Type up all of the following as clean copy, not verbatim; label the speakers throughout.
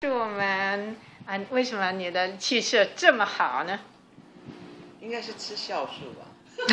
Speaker 1: 我们啊，为什么你的气色这么好呢？
Speaker 2: 应该是吃酵素吧。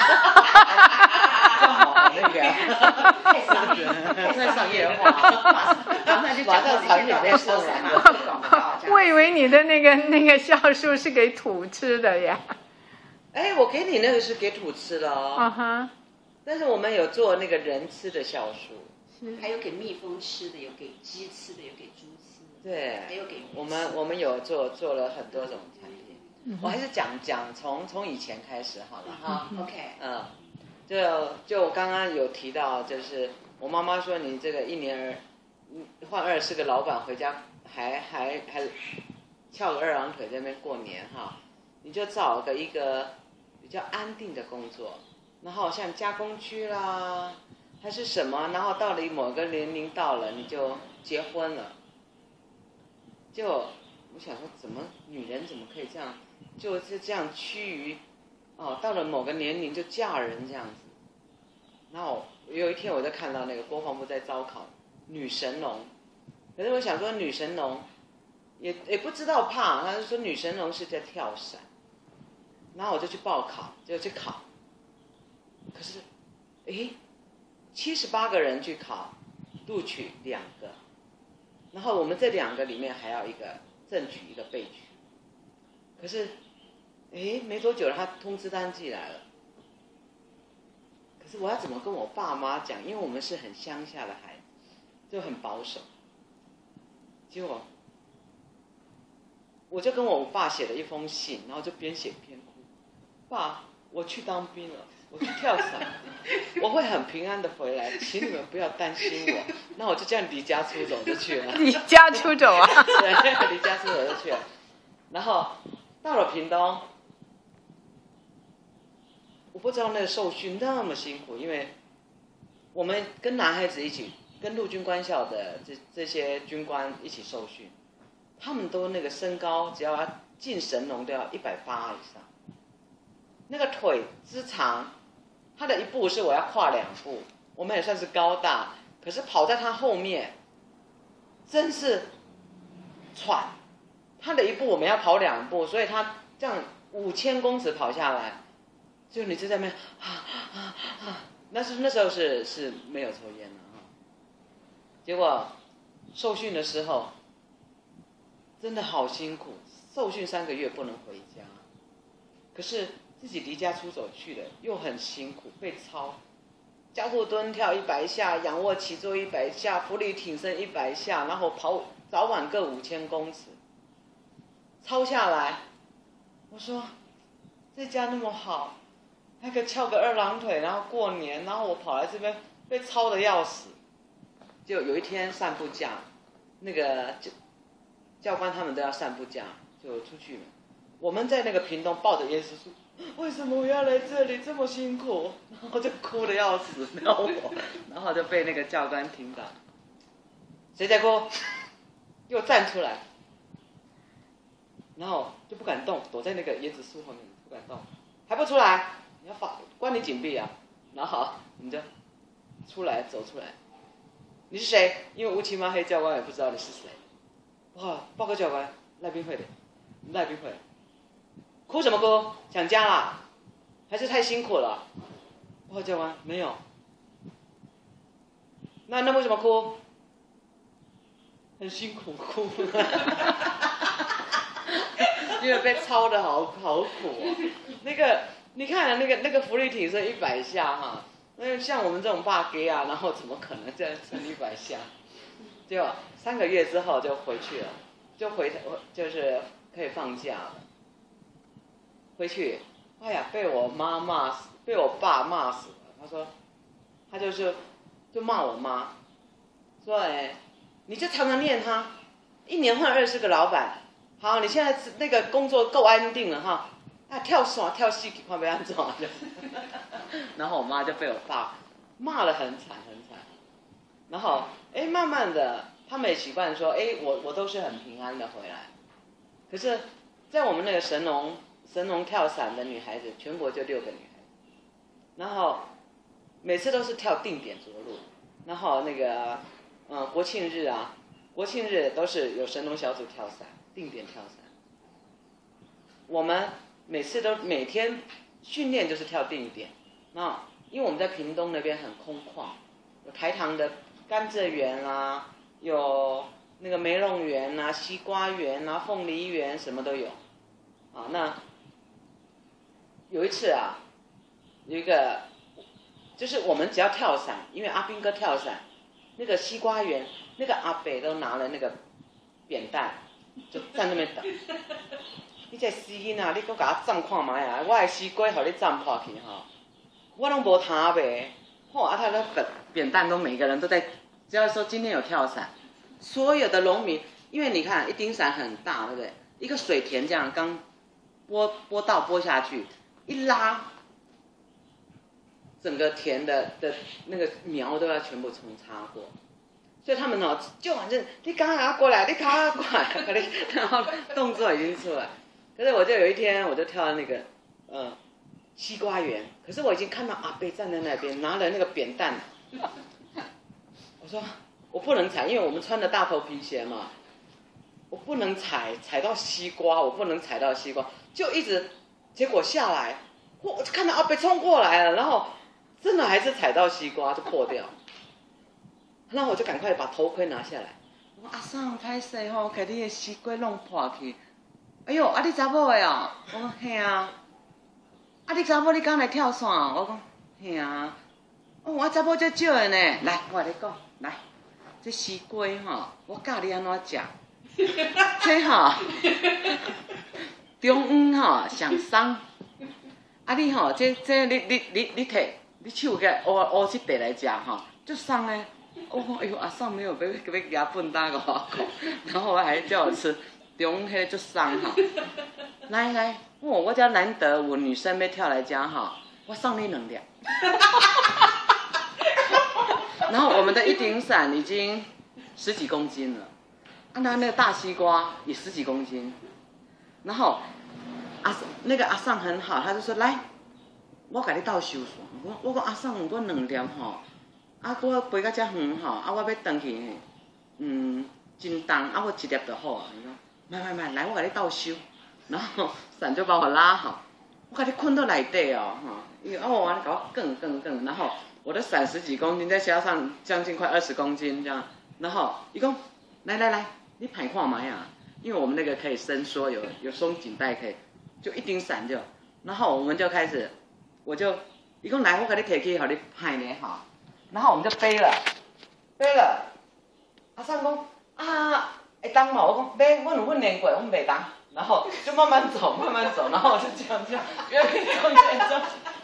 Speaker 3: 那个太商业化，马上产品被说了。
Speaker 1: 我以为你的那个酵素是给土吃的呀。
Speaker 2: 哎，我给你那个是给土吃的哦。
Speaker 1: 啊哈。
Speaker 2: 但是我们有做那个人吃的酵素，
Speaker 4: 还有给蜜蜂吃的，有给鸡吃的，有给猪吃的。
Speaker 2: 对，
Speaker 4: 还有给
Speaker 2: 我们有做了很多种产品。我还是讲从以前开始好了哈。
Speaker 4: OK。
Speaker 2: 就我刚刚有提到，就是我妈妈说你这个一年换24个老板回家还翘个2郎腿在那边过年哈，你就找一个比较安定的工作，然后像加工区啦还是什么，然后到了某个年龄到了你就结婚了。就我想说，女人怎么可以这样，就是这样趋于到了某个年龄就嫁人这样子。然后有一天我就看到那个国防部在招考女神农，可是我想说女神农也不知道怕，他就说女神农是在跳伞，然后我就去报考，就去考，可是78个人去考，录取2个，然后我们这2个里面还要一个正取一个备取，可是没多久了，他通知单寄来了。可是我要怎么跟我爸妈讲？因为我们是很乡下的孩子，就很保守。结果我就跟我爸写了一封信，然后就边写边哭。爸，我去当兵了，我去跳伞，我会很平安的回来，请你们不要担心我。那我就这样离家出走就去了。
Speaker 1: 离家出走啊？
Speaker 2: 对，离家出走就去了。然后到了屏东。我不知道那个受训那么辛苦，因为我们跟男孩子一起，跟陆军官校的这些军官一起受训，他们都那个身高只要进神农都要180以上，那个腿之长，他的1步是我要跨2步，我们也算是高大，可是跑在他后面，真是喘，他的1步我们要跑2步，所以他这样5000公尺跑下来。就你就在那边那时候是没有抽烟的结果受训的时候真的好辛苦，受训3个月不能回家，可是自己离家出走去了又很辛苦，被操交互蹲跳100下，仰卧起坐100下，伏地挺身100下，然后跑早晚各5000公尺，操下来，我说在家那么好，还可以翘个2郎腿，然后过年，然后我跑来这边被操得要死。就有一天散步假，那个教官他们都要散步假，就出去了。我们在那个屏东抱着椰子树，为什么我要来这里这么辛苦？然后就哭得要死，然后就被那个教官听到，谁在哭？给我站出来。然后就不敢动，躲在那个椰子树后面不敢动，还不出来？你要关你紧闭啊！然后好，我们就走出来。你是谁？因为乌漆嘛黑，教官也不知道你是谁。哇，报告教官，赖冰会的，赖冰会。哭什么哭？想家啦？还是太辛苦了？报告教官，没有。那为什么哭？很辛苦哭。因为被操得好苦那个你看那个伏地挺身100下哈，那像我们这种霸 gay 啊，然后怎么可能这样撑100下？就3个月之后就回去了，就是可以放假了。回去，哎呀，被我妈骂死，被我爸骂死了。他说，他就骂我妈，说你就常常念他，1年换20个老板。好，你现在那个工作够安定了哈，跳伞跳戏看不要安怎就，然后我妈就被我爸骂得很惨很惨，然后慢慢的他们也习惯说我都是很平安的回来，可是，在我们那个神农跳伞的女孩子，全国就6个女孩子，然后每次都是跳定点着陆，然后那个国庆日啊， 国庆日都是有神农小组跳伞，定点跳伞。我们每天训练就是跳定点。那因为我们在屏东那边很空旷，有台糖的甘蔗园啊，有那个梅弄园啊、西瓜园啊、凤梨园，什么都有。啊，那有一次啊，有一个就是我们只要跳伞，因为阿兵哥跳伞，那个西瓜园那个阿伯都拿了那个扁担，就在那边等。你这死囡仔，你搁甲我站看卖啊！我的西瓜互你站破去吼，我拢无摊卖。吼，啊，他那扁担都每个人都在，只要说今天有跳伞，所有的农民，因为你看一顶伞很大，对不对？一个水田这样刚播稻播下去，一拉，整个田的那个苗都要全部重插过。所以他们就反正你赶快过来，你赶快过来，然后动作已经出来。可是我就有一天，我就跳到那个西瓜园，可是我已经看到阿伯站在那边，拿了那个扁担。我说我不能踩，因为我们穿的大头皮鞋嘛，我不能踩到西瓜，我不能踩到西瓜，就一直，结果下来，我就看到阿伯冲过来了，然后真的还是踩到西瓜就破掉。然后我就赶快把头盔拿下来，我说阿桑歹势吼，给你的西瓜弄破去。哎呦，啊你查某的哦？我讲嘿啊。啊你查某你敢来跳伞？我讲嘿啊。哦，我查某足少的呢。来，我跟你讲，来，这西瓜吼，我教你安怎食。这吼，中央吼上松。啊你吼，这你摕，你手起来挖这块来食吼，足松的。我讲哎呦，阿桑没有要牙笨蛋给我讲，然后我还叫我吃。中迄个足松吼，来，我遮难得有女生要跳来遮吼，我送你2粒。然后我们的一顶伞已经10几公斤了，啊，那个大西瓜也10几公斤。然后那个阿桑很好，他就说来，我给你倒收伞。我讲阿桑，我2粒吼，啊，我飞到遮远吼，啊，我要回去，真重，啊，我1粒就好啊。慢，来，我给你倒收，然后伞就把我拉好，我给你困到内底哦，因为我给我更，然后我的伞10几公斤，再加上将近快20公斤这样，然后一共来，你排看嘛呀，因为我们那个可以伸缩，有松紧带可以，就一顶伞就，然后我们就开始，我就一共来，我给你提起，给你排呢哈，然后我们就背了，阿桑讲啊。会当嘛？我讲袂，阮有训练过，阮袂当。然后就慢慢走，然后我就这样，越走，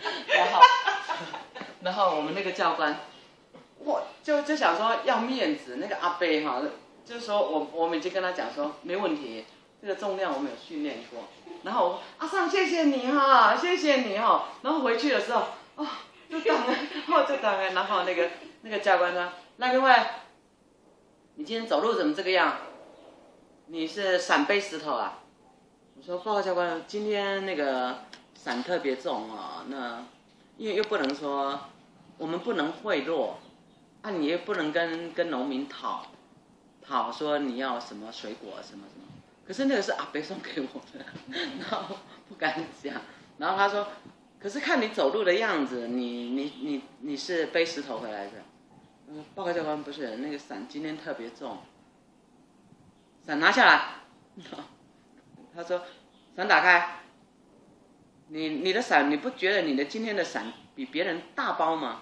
Speaker 2: 然后我们那个教官，我就想说要面子，那个阿伯哈，就说我们已经跟他讲说没问题，这个重量我们有训练过。然后我说阿尚谢谢你哈，谢谢你哈。然后回去的时候，就当了，然后那个教官说，那各位，你今天走路怎么这个样？你是伞背石头啊？我说报告教官，今天那个伞特别重啊，那因为又不能说我们不能贿赂，啊你也不能跟农民讨说你要什么水果什么，可是那个是阿伯送给我的，然后不敢讲，然后他说，可是看你走路的样子，你是背石头回来的，报告教官不是，那个伞今天特别重。伞拿下来，他说：“伞打开，你的伞，你不觉得你的今天的伞比别人大包吗？”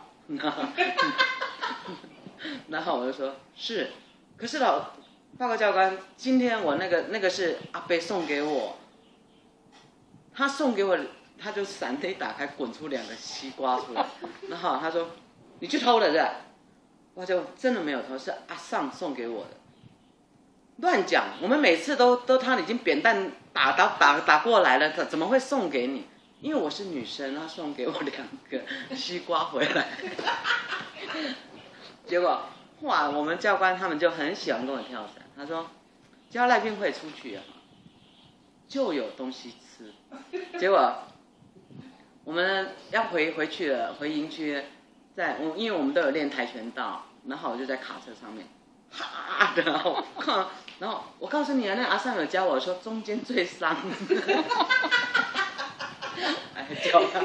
Speaker 2: 然后我就说：“是，可是报告教官，今天我那个是阿伯送给我，他送给我，他就伞一打开，滚出2个西瓜出来，然后他说：你去偷的是吧？我就真的没有偷，是阿尚送给我的。”乱讲！我们每次都他已经扁担打过来了，他怎么会送给你？因为我是女生，他送给我2个西瓜回来。结果哇，我们教官他们就很喜欢跟我跳伞。他说，只要赖冰会出去就有东西吃。结果我们要回去了，回营区，因为我们都有练跆拳道，然后我就在卡车上面。 哈的，然后我告诉你啊，那阿尚有教我说中间最伤。哎，教他。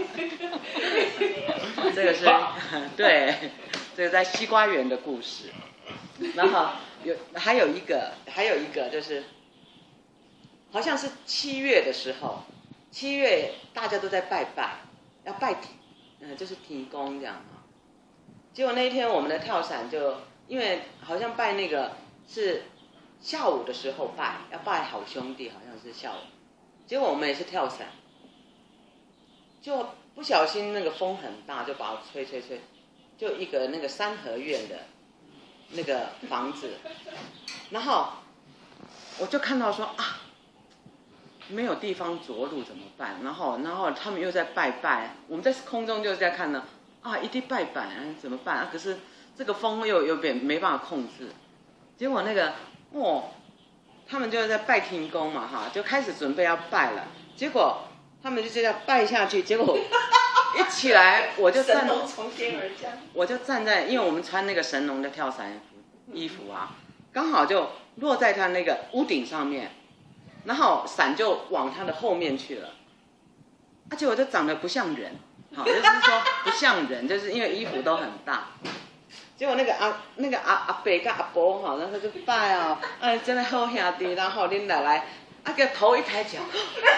Speaker 2: 这个是对，这个在西瓜园的故事。然后还有一个就是，好像是7月的时候，7月大家都在拜拜，要拜就是天公这样啊。结果那一天我们的跳伞就因为好像拜那个是下午的时候拜，要拜好兄弟，好像是下午。结果我们也是跳伞，就不小心那个风很大，就把我吹，就一个那个三合院的那个房子，然后我就看到说啊，没有地方着陆怎么办？然后他们又在拜拜，我们在空中就在看呢，啊，一定拜拜怎么办啊？可是这个风又没办法控制，结果那个他们就在拜天公嘛哈，就开始准备要拜了，结果他们就这样拜下去，结果一起来我就站，
Speaker 3: 从天而降，
Speaker 2: 我就站在，因为我们穿那个神农的跳伞衣服啊，刚好就落在他那个屋顶上面，然后伞就往他的后面去了，结果就长得不像人，好，就是说不像人，就是因为衣服都很大。结果那个阿伯跟阿婆哈，然后就拜哦，真的好兄弟，然后恁来，个头一抬起来，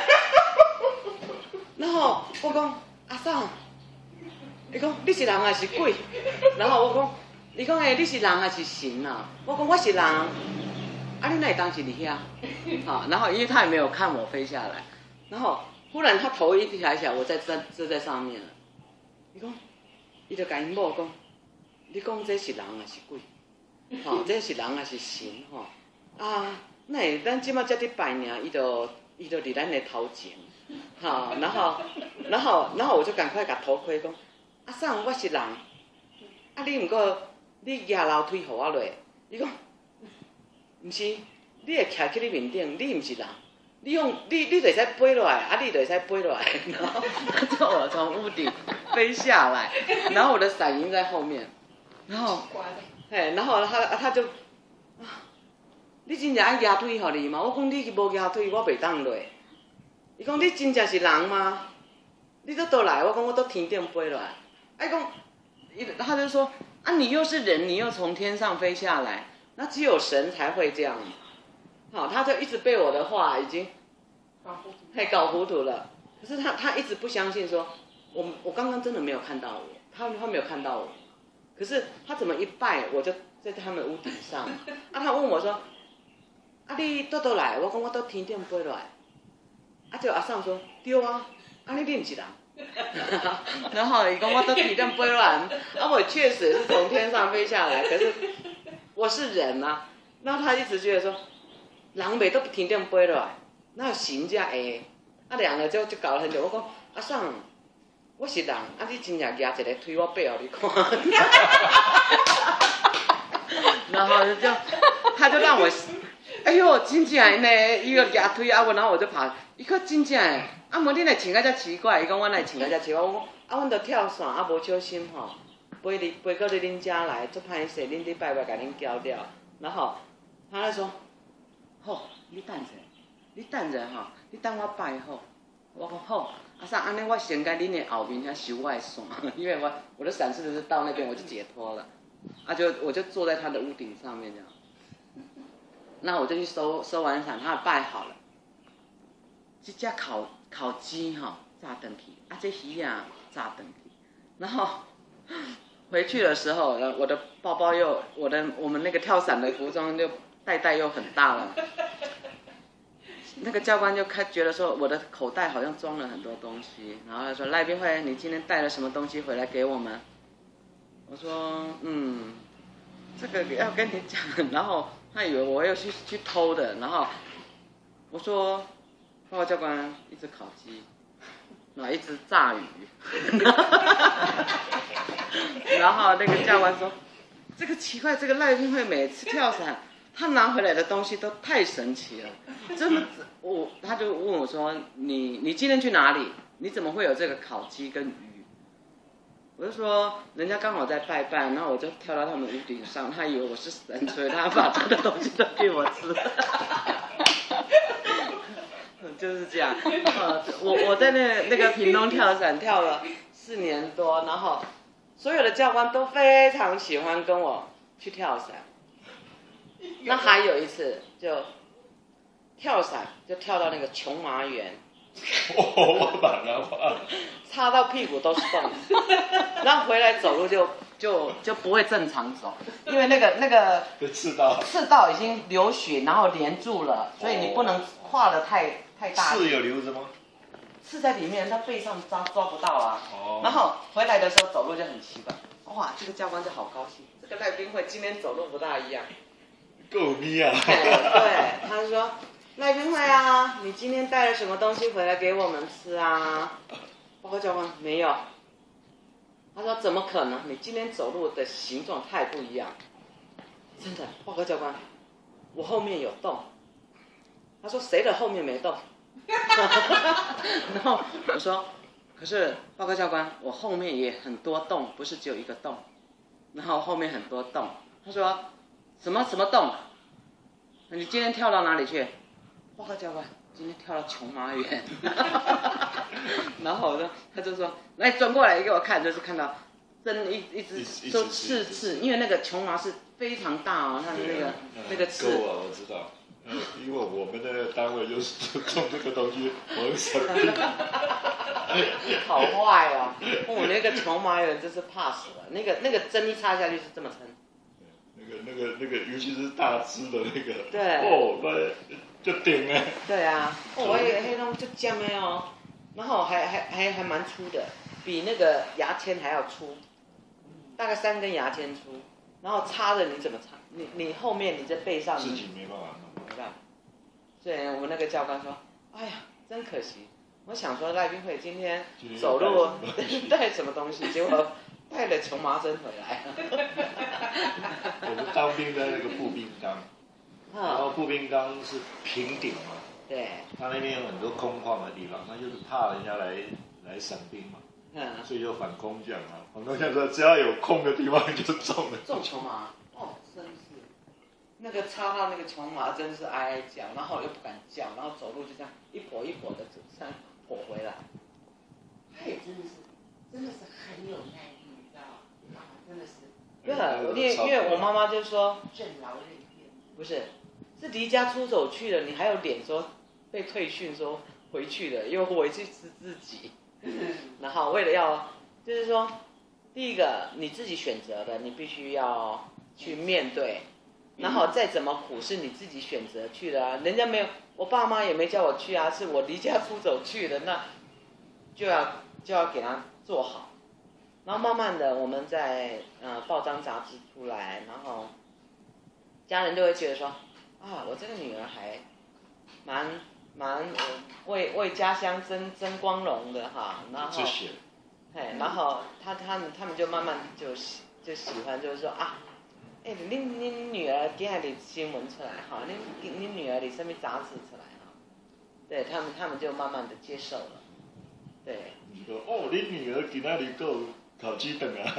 Speaker 2: 然后我讲阿嫂，伊讲你是人还是鬼？然后我讲，你讲你是人还是神啊？我讲我是人，你哪会当时伫遐？好，然后因为他也没有看我飞下来，然后忽然他头一抬起来，我在上面了。伊就甲因某讲。你讲这是人还是鬼？这是人还是神？那会咱即马才伫拜年，伊就伫咱的头前，然后我就赶快甲头盔讲，阿嫂，我是人，你毋过你举楼梯互我落，伊讲，毋是，你会徛去你面顶，你毋是人，你就会使飞落来，你就会使飞落来，然后叫我从屋顶飞下来，然后我的伞已经在后面。然后他就，你真正爱举腿互你吗？我讲你无举腿，我袂当落。伊讲你真正是人吗？你都倒来，我讲我都天顶飞落来。他就说你又是人，你又从天上飞下来，那只有神才会这样。好，他就一直被我的话已经搞糊涂了。可是他一直不相信说，我刚刚真的没有看到我，他没有看到我。可是他怎么一拜，我就在他们屋顶上。他问我说：“你倒来？”我讲我到天顶飞落来。就阿桑说：“对啊，你毋是人。”然后伊讲我到天顶飞落来，我确实是从天上飞下来，可是我是人啊。然后他一直觉得说，人袂到天顶飞落来，那有神才会。两个就搞了很久。我讲阿桑。我是人，你真正举一个推我背互你看，然后他就让我，哎呦，真正呢，伊个举推然后我就爬，伊个真正的，无恁会穿甲遮奇怪，伊讲我哪会穿甲遮奇怪，我讲阮着跳伞，无小心吼，飞到恁遮来，足歹势，恁伫拜拜甲恁搅掉，然后他就说，好，你等者，你等我拜好，我讲好。阿桑，安尼我先在恁的后面遐收我的伞，因为我的伞是不是到那边我就解脱了，我就坐在他的屋顶上面这样，那我就去收完伞，他拜好了，这只烤鸡炸回去，这鱼啊炸回去，然后回去的时候，我的包包又我们那个跳伞的服装就袋又很大了。那个教官就觉得说我的口袋好像装了很多东西，然后他说赖冰慧，你今天带了什么东西回来给我们？我说这个要跟你讲，然后他以为我又去偷的，然后我说报告教官，一只烤鸡，然后一只炸鱼，然后那个教官说这个奇怪，这个赖冰慧每次跳伞。他拿回来的东西都太神奇了，真的，他就问我说：“你今天去哪里？你怎么会有这个烤鸡跟鱼？” 我就说人家刚好在拜拜，然后我就跳到他们屋顶上，他以为我是神，所以他把这个东西都给我吃。就是这样。我在那个屏东跳伞跳了4年多，然后所有的教官都非常喜欢跟我去跳伞。那还有一次就跳伞就跳到那个琼麻园。
Speaker 5: 我把它
Speaker 2: 擦到屁股都是洞，然后回来走路就不会正常走，因为那个
Speaker 5: 被刺到，
Speaker 2: 刺到已经流血，然后连住了，所以你不能跨得太大。
Speaker 5: 刺有留着吗？
Speaker 2: 刺在里面，他背上抓不到啊。
Speaker 5: 哦。
Speaker 2: 然后回来的时候走路就很奇怪，哇，这个教官就好高兴，这个赖冰慧今天走路不大一样。
Speaker 5: 够咪啊！
Speaker 2: 对，他说。赖冰慧啊，你今天带了什么东西回来给我们吃啊？报告教官，没有。他说怎么可能？你今天走路的形状太不一样。真的，报告教官，我后面有洞。他说谁的后面没洞？然后我说，可是报告教官，我后面也很多洞，不是只有一个洞。然后后面很多洞。他说什么洞？你今天跳到哪里去？报告教官，今天跳到琼麻园。然后他就说，来转过来给我看，就是看到针一直都刺，因为那个琼麻是非常大哦，它的那个刺。
Speaker 5: 够啊，我知道。因为我们的单位就是种这个东西，我生病。
Speaker 2: 好坏哦！我那个琼麻园真是怕死了，那个针一插下去是这么沉。
Speaker 5: 那个，尤其是大只的那个。
Speaker 2: 对。
Speaker 5: 哦，那就顶了。
Speaker 2: 对啊，我那种就尖的哦，然后还蛮粗的，比那个牙签还要粗，大概3根牙签粗，然后插着你怎么插？你后面你在背上。
Speaker 5: 自己没办法弄。
Speaker 2: 没办法。所以我们那个教官说，哎呀，真可惜。我想说赖冰慧今天走路带什么东西，结果带了琼麻针回来。
Speaker 5: 我们当兵在那个步兵纲，然后步兵纲是平顶嘛，
Speaker 2: 对，
Speaker 5: 他那边有很多空旷的地方，他就是怕人家来赏兵嘛，所以就反空降嘛。反空降说只要有空的地方就中了。
Speaker 2: 中琼麻，哦，真是，那个插到那个琼麻真是哀哀叫，然后又不敢叫，然后走路就这样一跛一跛的这样跛回来。
Speaker 3: 他也真的是很有耐力，你知道吗？真的是。
Speaker 2: 对，因为我妈妈就说，
Speaker 3: 任劳任怨。
Speaker 2: 不是，是离家出走去了，你还有脸说被退训说回去了，又回去吃自己。然后为了要，就是说，第一个你自己选择的，你必须要去面对，然后再怎么苦是你自己选择去的啊，人家没有，我爸妈也没叫我去啊，是我离家出走去的，那就要给他做好。然后慢慢的，我们在报章杂志出来，然后家人就会觉得说，啊，我这个女儿还蛮为家乡争光荣的哈，然后，然后他们就慢慢就喜欢，就是说啊，哎，你女儿今日新闻出来哈，你女儿你什么杂志出来哈，对他们就慢慢的接受了，对。
Speaker 5: 你说哦，你女儿今日够考鸡蛋啊？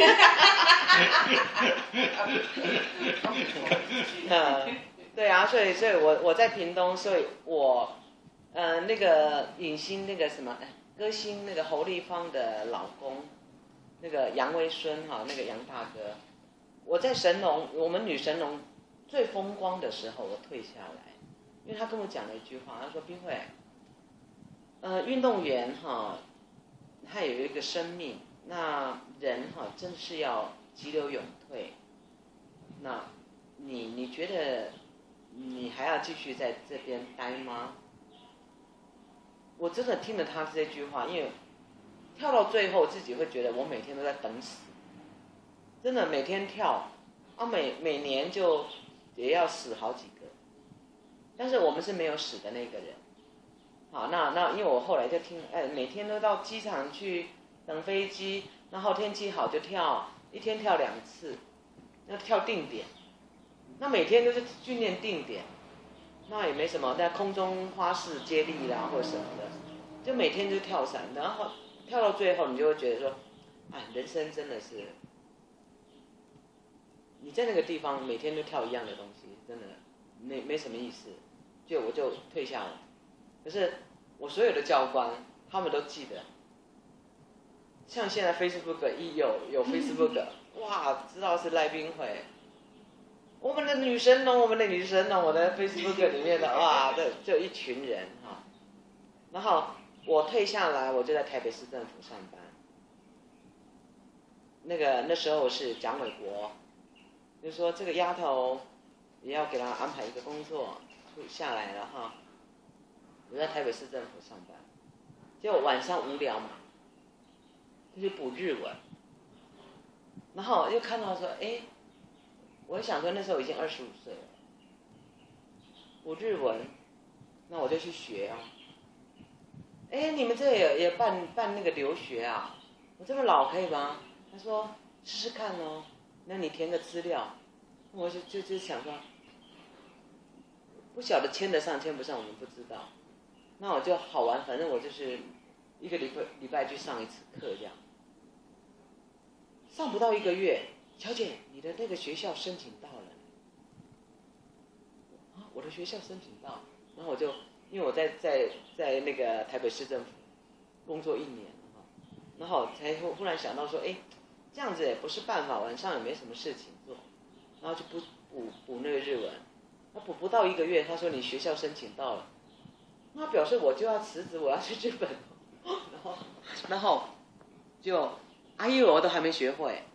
Speaker 2: 对啊，所以我在屏东，所以我那个影星那个什么歌星那个侯丽芳的老公，那个杨威孙哈，那个杨大哥，我在神农，我们女神农最风光的时候，我退下来，因为他跟我讲了一句话，他说冰慧，运动员哈，他有一个生命，那人哈真是要急流勇退，那你觉得你还要继续在这边待吗？我真的听了他这句话，因为跳到最后自己会觉得我每天都在等死，真的每天跳，啊每年就也要死好几个，但是我们是没有死的那个人。好，那因为我后来就听，每天都到机场去等飞机，然后天气好就跳，一天跳2次，要跳定点，那每天都是训练定点，那也没什么，在空中花式接力啦或者什么的，就每天就跳伞，然后跳到最后你就会觉得说， 哎，人生真的是，你在那个地方每天都跳一样的东西，真的没什么意思。我就退下了。可是我所有的教官他们都记得，像现在 Facebook 一有 Facebook， 哇，知道是赖冰慧，我们的女神龙，我们的女神龙，我的 Facebook 里面的哇，就一群人哈。然后我退下来，我就在台北市政府上班。那时候是蒋纬国，就说这个丫头也要给她安排一个工作，下来了哈。我在台北市政府上班，结果晚上无聊嘛，就去补日文。然后又看到说，哎，我想说那时候已经25岁了，补日文，那我就去学啊。哎，你们这也办那个留学啊？我这么老可以吗？他说试试看哦，那你填个资料。我就想说，不晓得签得上签不上，我们不知道。那我就好玩，反正我就是一个礼拜去上一次课这样。上不到1个月，小姐，你的那个学校申请到了。啊，我的学校申请到，然后我就因为我在那个台北市政府工作1年了，然后才忽然想到说，哎，这样子也不是办法，晚上也没什么事情做，然后就补那个日文。他补不到1个月，他说你学校申请到了，那表示我就要辞职，我要去日本，然后就阿姨我都还没学会，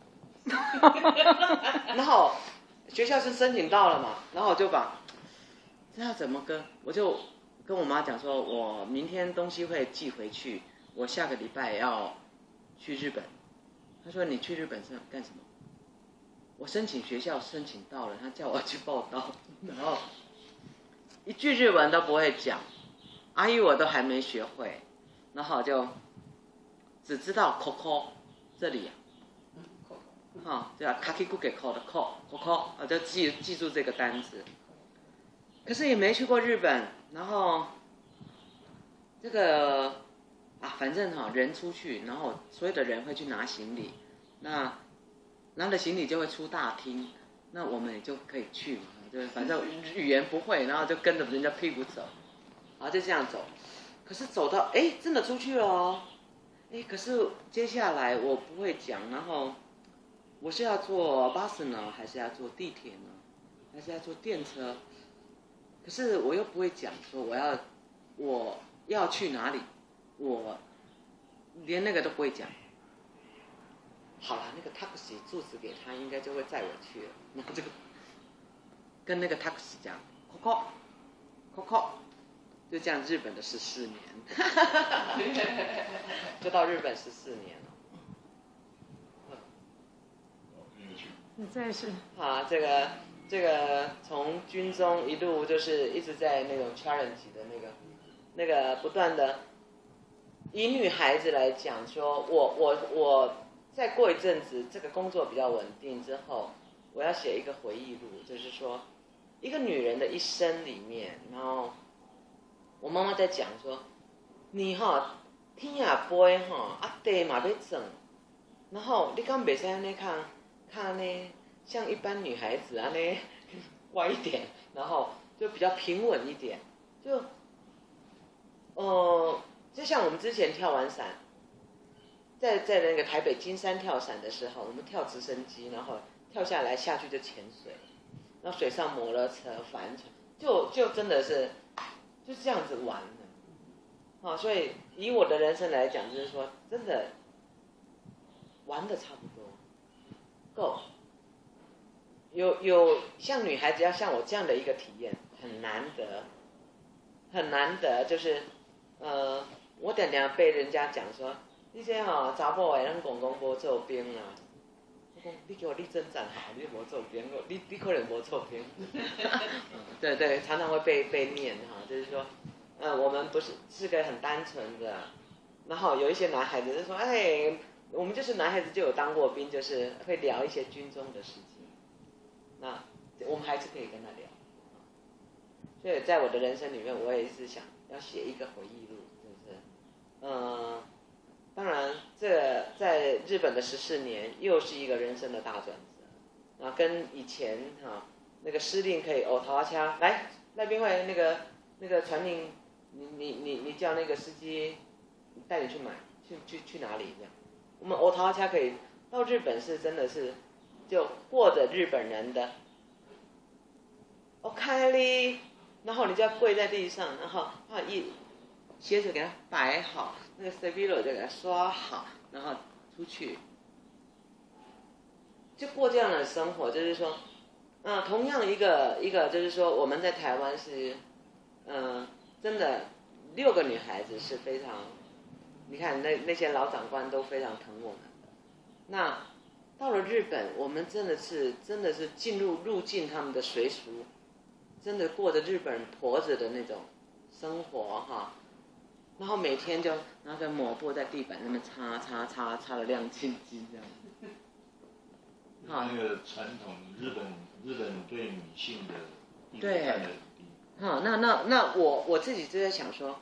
Speaker 2: 然后学校是申请到了嘛，然后我就这要怎么我就跟我妈讲说，我明天东西会寄回去，我下个礼拜要去日本。她说你去日本是干什么？我申请学校申请到了，他叫我去报到，然后一句日文都不会讲，阿姨我都还没学会，然后就只知道 Coco 这里啊，对啊 ，Kakikuke Ko 的 Coco， 我就记住这个单词。可是也没去过日本，然后这个反正人出去，然后所有的人会去拿行李，那拿了行李就会出大厅，那我们也就可以去嘛，就反正语言不会，然后就跟着人家屁股走，然后就这样走。可是走到真的出去了哦，可是接下来我不会讲，然后我是要坐巴士呢，还是要坐地铁呢，还是要坐电车？可是我又不会讲，说我要去哪里，我连那个都不会讲。好了，那个 taxi 住址给他，应该就会载我去了。然后这个跟那个 taxi 讲 ，Coco， 就这样日本的14年，就到日本14年了。
Speaker 1: 你再是
Speaker 2: 这个从军中一路就是一直在那种 challenge 的那个不断的，以女孩子来讲，说我再过一阵子这个工作比较稳定之后，我要写一个回忆录，就是说一个女人的一生里面，然后我妈妈在讲说，你天也飞地嘛要整，然后你敢袂使安尼看呢，像一般女孩子安尼乖一点，然后就比较平稳一点，就像我们之前跳完伞，在那个台北金山跳伞的时候，我们跳直升机，然后跳下来下去就潜水，然后水上摩托车、帆船，就真的是就是这样子玩的，所以以我的人生来讲，就是说真的玩的差不多够。有像女孩子要像我这样的一个体验很难得，很难得，就是我常常被人家讲说，你这查某的咱公无做兵啦。我讲你叫我立正站好，你无做兵，你可能无做兵。对，常常会被念就是说，我们不是个很单纯的，然后有一些男孩子就说，我们就是男孩子就有当过兵，就是会聊一些军中的事情。那我们还是可以跟他聊，所以在我的人生里面，我也是想要写一个回忆录，就是当然，这在日本的14年又是一个人生的大转折，啊，跟以前那个司令可以头啊掐来赖宾会那个传令，你叫那个司机带你去买去哪里这样，我们头啊掐可以到日本是真的是就过着日本人的。开哩，然后你就要跪在地上，然后鞋子给它摆好，那个 Stabilo 就给它刷好，然后出去，就过这样的生活。就是说，同样一个就是说，我们在台湾是，真的6个女孩子是非常，你看那些老长官都非常疼我们的。那到了日本，我们真的是入境他们的随俗。真的过着日本人婆子的那种生活哈，然后每天就拿着抹布在地板那边擦得亮晶晶这样。
Speaker 5: 那个传统日本对女性的地位看得很低。
Speaker 2: 那我自己就在想说，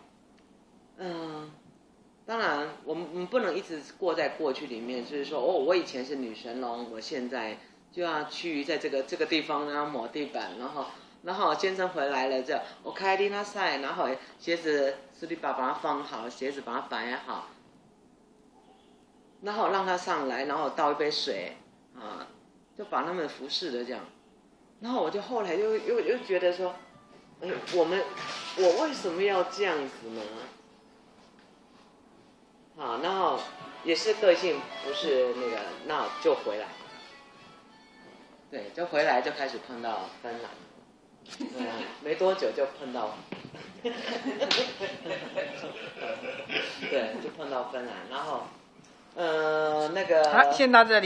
Speaker 2: 当然我们不能一直过在过去里面，就是说我以前是女神龙，我现在就要去在这个地方然后抹地板，然后先生回来了，就我开丽娜赛，然后鞋子斯里把它放好，鞋子把它摆好，然后让他上来，然后倒一杯水就把他们服侍的这样。然后我就后来又觉得说，我为什么要这样子呢？然后也是个性不是那个，那就回来，对，就回来就开始碰到芬兰。没多久就碰到，对，就碰到芬兰，然后，那个。
Speaker 1: 好，先到这里。